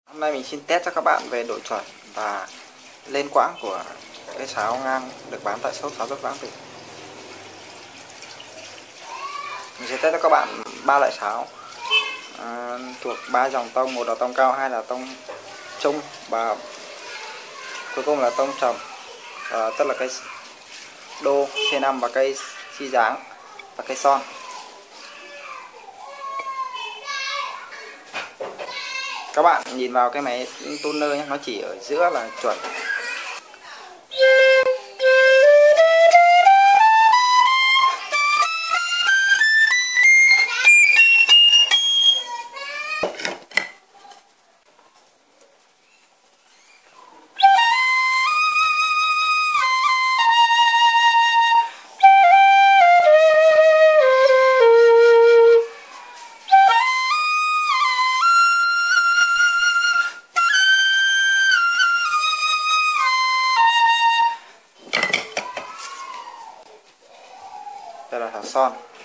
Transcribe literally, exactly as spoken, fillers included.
Hôm nay mình xin test cho các bạn về độ chuẩn và lên quãng của cái sáo ngang được bán tại shop sáo Rất Lãng Tử. Mình sẽ test cho các bạn ba loại sáo à, thuộc ba dòng tông, một là tông cao, hai là tông trung và cuối cùng là tông trầm, à, tức là cây đô xê năm và cây si dáng và cây son. Các bạn nhìn vào cái máy tuner nhé, nó chỉ ở giữa là chuẩn. Đây là sáo son.